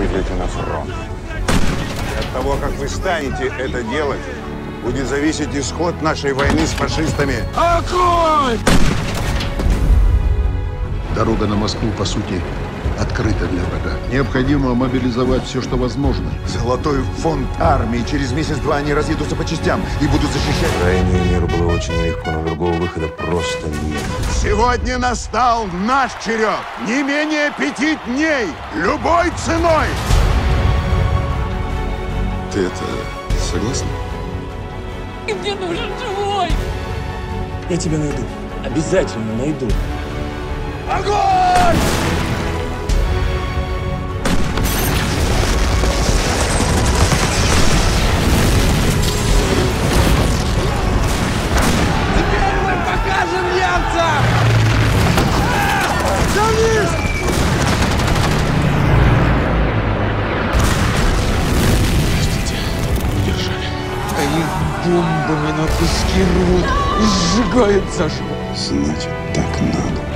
пойдете на фронт. От того, как вы станете это делать, будет зависеть исход нашей войны с фашистами. Огонь! Дорога на Москву, по сути, открыта для врага. Необходимо мобилизовать все, что возможно. Золотой фонд армии. Через месяц-два они разъедутся по частям и будут защищать. Крайнюю меру было очень нелегко, но другого выхода просто нет. Сегодня настал наш черед. Не менее 5 дней. Любой ценой. Ты это согласна? Ты мне нужен живой! Я тебя найду. Обязательно найду. Огонь! Теперь мы покажем немцам! Давид! Простите, удержали. А их бомбами на куски рвут и сжигают заживо. Значит, так надо.